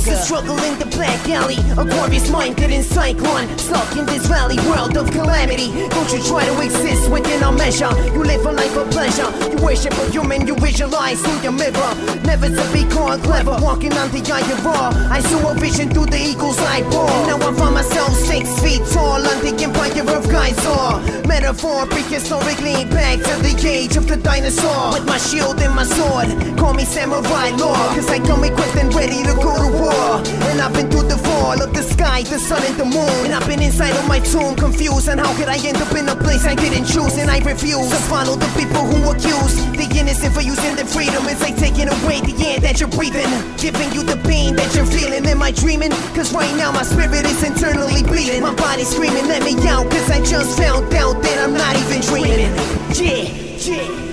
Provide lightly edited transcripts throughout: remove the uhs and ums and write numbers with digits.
The struggle in the black alley, a glorious mind-getting cyclone, stuck in this valley world of calamity. Don't you try to exist within our measure. You live a life of pleasure. You worship a human, you visualize through your mirror. Never to be called clever, walking on the eye of raw. I saw a vision through the eagle's eyeball. Now I find myself 6 feet tall on the empire of Geyser. Metaphor, prehistorically back to the age of the dinosaur. With my shield and my sword, call me samurai lord, cause I come equipped and ready to go to war. And I've been through the fall of the sky, the sun and the moon. And I've been inside of my tomb, confused. And how could I end up in a place I didn't choose? And I refuse to follow the people who accuse the innocent for using their freedom. It's like taking away the air that you're breathing, giving you the pain that you're feeling. Am I dreaming? Cause right now my spirit is internally bleeding. My body's screaming, let me out, cause I just found out that I'm not even dreaming. Yeah.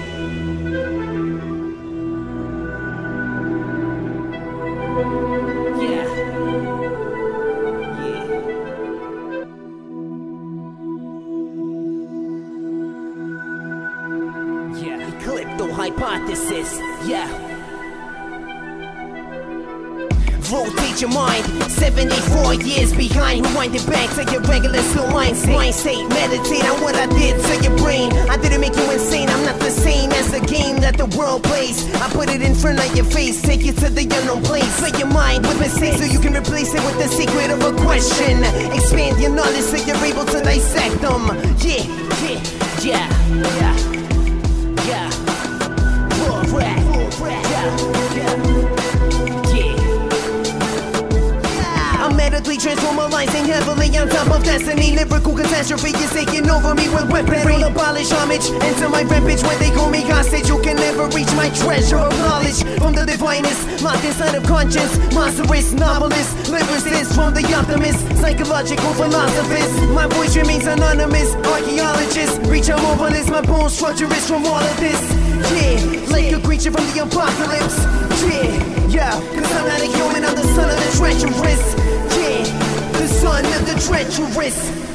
Eclipto hypothesis, rotate your mind, 74 years behind. Rewind it back to your regular slow mind state. Meditate on what I did to your brain. I didn't make you insane, I'm not the same as the game that the world plays. I put it in front of your face, take you to the unknown place. Fill your mind with mistakes so you can replace it with the secret of a question. Expand your knowledge so you're able to dissect them. I'm medically transformalizing heavily on top of destiny. Lyrical catastrophe is taking over me with weaponry. Abolish homage, enter my rampage when they call me hostage. You can never reach my treasure of knowledge from the divinest, locked inside of conscience. Monstrous novelist, lyricist from the optimist, psychological philosophist. My voice remains anonymous, archaeologist. Reach a marvelous, my bone structure is from all of this. Like a creature from the apocalypse. Cause I'm not a human, I'm the son of the treacherous. The son of the treacherous.